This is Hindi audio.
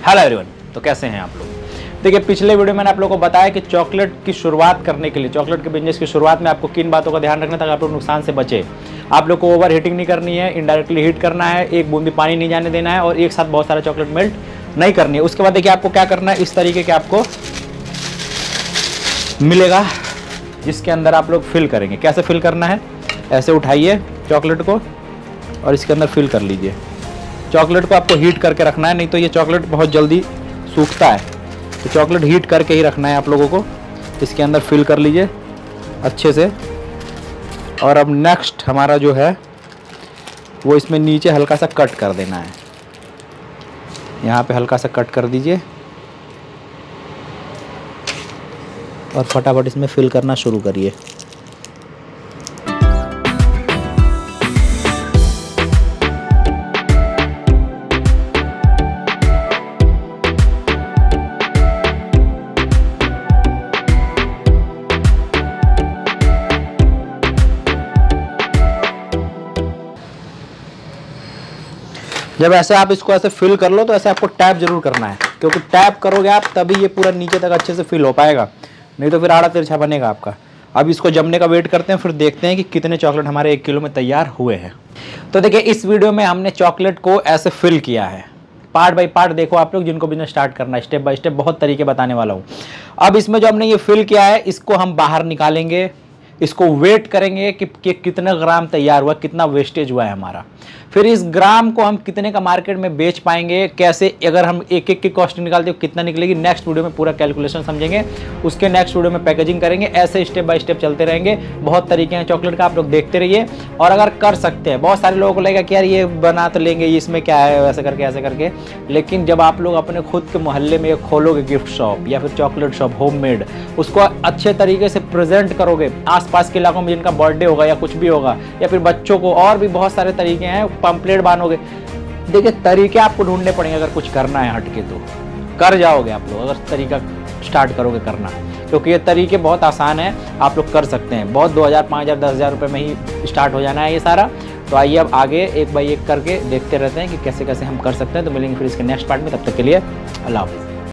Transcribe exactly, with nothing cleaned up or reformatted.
हेलो एवरीवन, तो कैसे हैं आप लोग। देखिए, पिछले वीडियो में मैंने आप लोगों को बताया कि चॉकलेट की शुरुआत करने के लिए, चॉकलेट के बिजनेस की शुरुआत में आपको किन बातों का ध्यान रखना ताकि आप लोग नुकसान से बचे। आप लोग को ओवर हीटिंग नहीं करनी है, इनडायरेक्टली हीट करना है, एक बूंदी पानी नहीं जाने देना है और एक साथ बहुत सारा चॉकलेट मेल्ट नहीं करनी है। उसके बाद देखिए आपको क्या करना है, इस तरीके के आपको मिलेगा जिसके अंदर आप लोग फिल करेंगे। कैसे फिल करना है, ऐसे उठाइए चॉकलेट को और इसके अंदर फिल कर लीजिए। चॉकलेट को आपको हीट करके रखना है, नहीं तो ये चॉकलेट बहुत जल्दी सूखता है, तो चॉकलेट हीट करके ही रखना है आप लोगों को। इसके अंदर फिल कर लीजिए अच्छे से। और अब नेक्स्ट हमारा जो है वो इसमें नीचे हल्का सा कट कर देना है, यहाँ पे हल्का सा कट कर दीजिए और फटाफट इसमें फिल करना शुरू करिए। जब ऐसे आप इसको ऐसे फिल कर लो तो ऐसे आपको टैप जरूर करना है, क्योंकि टैप करोगे आप तभी ये पूरा नीचे तक अच्छे से फिल हो पाएगा, नहीं तो फिर आड़ा तिरछा बनेगा आपका। अब इसको जमने का वेट करते हैं, फिर देखते हैं कि कितने चॉकलेट हमारे एक किलो में तैयार हुए हैं। तो देखिए, इस वीडियो में हमने चॉकलेट को ऐसे फिल किया है, पार्ट बाई पार्ट देखो आप लोग, जिनको बिजनेस स्टार्ट करना है स्टेप बाय स्टेप बहुत तरीके बताने वाला हूँ। अब इसमें जो हमने ये फिल किया है इसको हम बाहर निकालेंगे, इसको वेट करेंगे कि, कि कितना ग्राम तैयार हुआ, कितना वेस्टेज हुआ है हमारा। फिर इस ग्राम को हम कितने का मार्केट में बेच पाएंगे, कैसे, अगर हम एक एक की कॉस्टिंग निकालते हो कितना निकलेगी, नेक्स्ट वीडियो में पूरा कैलकुलेशन समझेंगे। उसके नेक्स्ट वीडियो में पैकेजिंग करेंगे। ऐसे स्टेप बाय स्टेप चलते रहेंगे। बहुत तरीके हैं चॉकलेट का, आप लोग देखते रहिए। और अगर कर सकते हैं, बहुत सारे लोगों को लगेगा कि यार ये बना तो लेंगे, इसमें क्या है, वैसे करके ऐसे करके, लेकिन जब आप लोग अपने खुद के मोहल्ले में खोलोगे गिफ्ट शॉप या फिर चॉकलेट शॉप होममेड, उसको अच्छे तरीके से प्रेजेंट करोगे, आसपास के इलाकों में जिनका बर्थडे होगा या कुछ भी होगा, या फिर बच्चों को, और भी बहुत सारे तरीके हैं, पंपलेट बांधोगे। देखिए, तरीके आपको ढूंढने पड़ेंगे। अगर कुछ करना है हटके तो कर जाओगे आप लोग, अगर तरीका स्टार्ट करोगे करना, क्योंकि ये तरीके बहुत आसान है, आप लोग कर सकते हैं। बहुत दो हज़ार पाँच हज़ार दस हज़ार रुपये में ही स्टार्ट हो जाना है ये सारा। तो आइए अब आगे एक बाई एक करके देखते रहते हैं कि कैसे कैसे हम कर सकते हैं। तो मिलेंगे फिर इसके नेक्स्ट पार्ट में, तब तक के लिए अल्लाह हाफ़िज़।